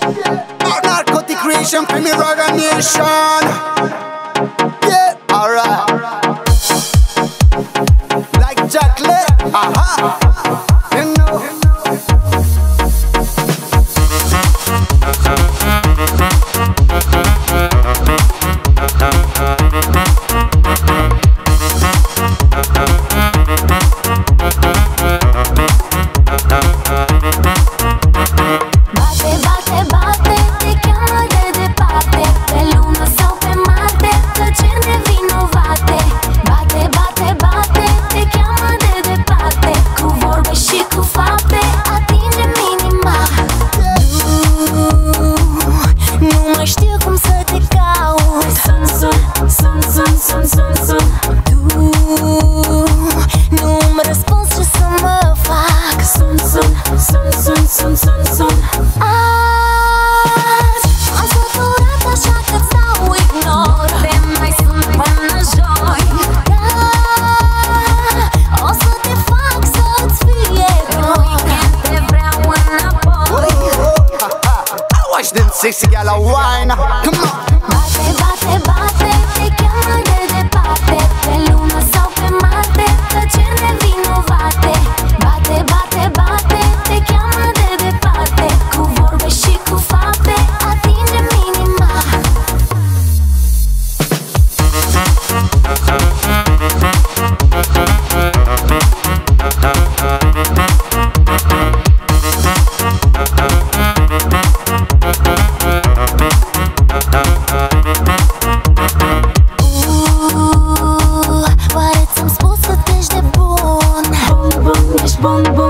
Narcotic creation for me Ragga Nation. Yeah, alright. Like chocolate, aha. You know. Watch them sexy gal a wine. Come on. Bate, bate, bate, te cheamă de departe, pe lună sau pe Marte, tăceri nevinovate. Bate, bate, bate, te cheamă de departe, cu vorbe și cu fapte, atingem inima. Oare ți-am spus că ești de bun? Bun, bun, ești bun, bun.